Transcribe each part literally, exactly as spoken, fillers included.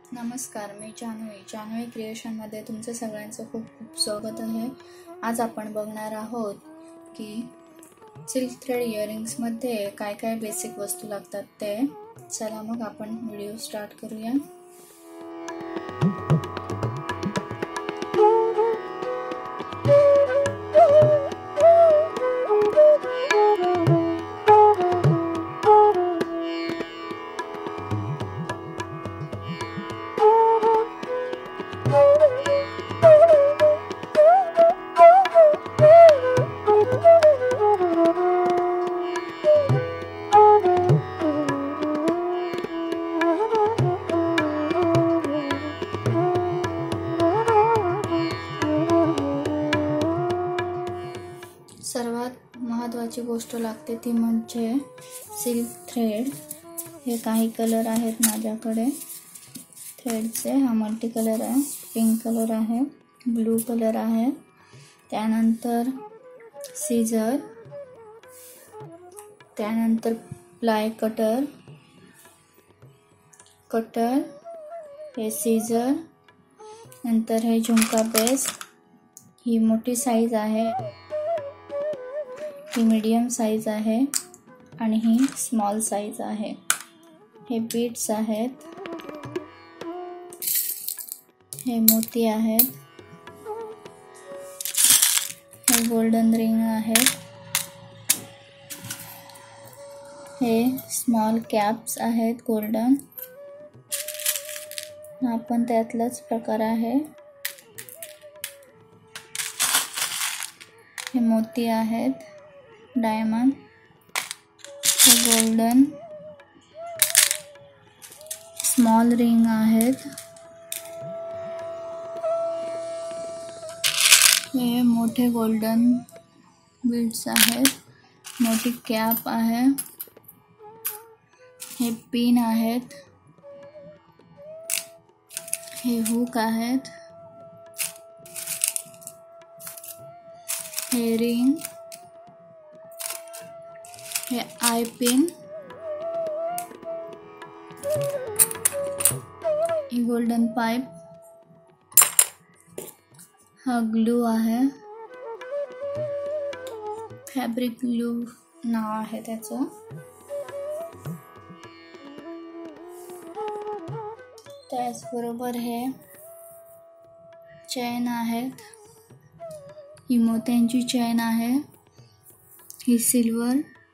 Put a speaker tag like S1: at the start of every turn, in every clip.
S1: नमस्कार, मी जानवी जानवी क्रिएशनमध्ये तुमचं सगळ्यांचं खूप खूप स्वागत आहे। आज आपण बघणार आहोत की सिल्क थ्रेड इयरिंग्समध्ये काय काय बेसिक वस्तू लागतात ते। चला मग आपण व्हिडिओ स्टार्ट करूया। सर्वात महत्त्वाची गोष्ट लागते ती म्हणजे सिल्क थ्रेड। हे काही कलर आहेत माझ्याकडे थ्रेडचे। हा मल्टी कलर आहे, पिंक कलर आहे, ब्लू कलर आहे, त्यानंतर सीजर, त्यानंतर प्लाय कटर कटर हे सीजर, नंतर हे झुमका बेस। ही मोठी साईज आहे, ही मीडियम साईज आहे आणि ही स्मॉल साईज आहे। हे बीड्स आहेत, हे मोती आहेत, हे गोल्डन रिंग आहेत, हे स्मॉल कॅप्स आहेत गोल्डन। हा पण त्यातलाच प्रकार आहे। हे मोती आहेत, डायमंड, हे गोल्डन स्मॉल रिंग आहेत, हे मोठे गोल्डन बीड्स आहेत, मोठी कॅप आहे, हे पिन आहेत, हे हुक आहेत, हे रिंग, हे आय पिन, हे गोल्डन पाइप, हा ग्लू आहे, फॅब्रिक ग्लू नाव आहे त्याचं। त्याचबरोबर हे चेन आहेत, ही मोत्यांची चेन आहे, ही सिल्वर,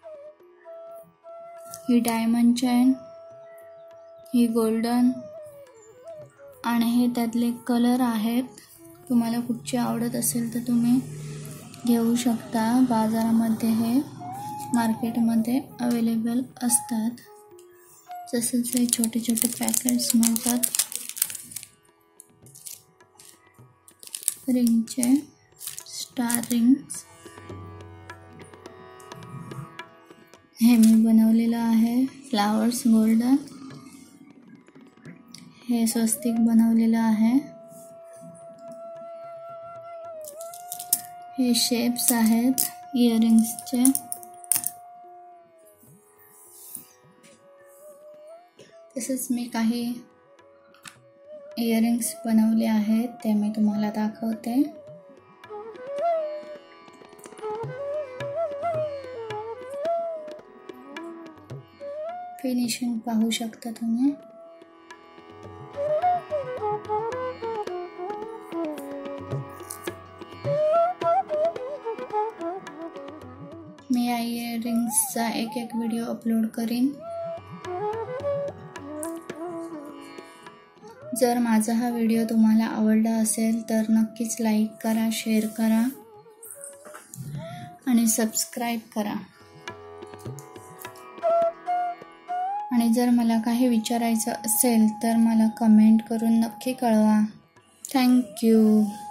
S1: ही डायमंड चेन, ही गोल्डन आणि हे त्यातले कलर आहेत। तुम्हाला कुठचे आवडत असेल तर तुम्ही घेऊ शकता। बाजारामध्ये हे मार्केटमध्ये अवेलेबल असतात। तसेच हे छोटे छोटे पॅकेट्स मिळतात रिंगचे, स्टार रिंग्स। हे मी बनवलेलं आहे फ्लावर्स गोल्डन। हे स्वस्तिक बनवलेलं आहे। हे शेप्स आहेत इयरिंग्सचे। तसेच मी काही इयरिंग्स बनवले आहेत ते मी तुम्हाला दाखवते। फिनिशिंग पाहू शकता तुम्ही। मी या इयरिंग्सचा एक एक व्हिडिओ अपलोड करीन। जर माझा हा व्हिडिओ तुम्हाला आवडला असेल तर नक्कीच लाईक करा, शेअर करा आणि सबस्क्राईब करा। आणि जर मला काही विचारायचं असेल तर मला कमेंट करून नक्की कळवा। Thank you.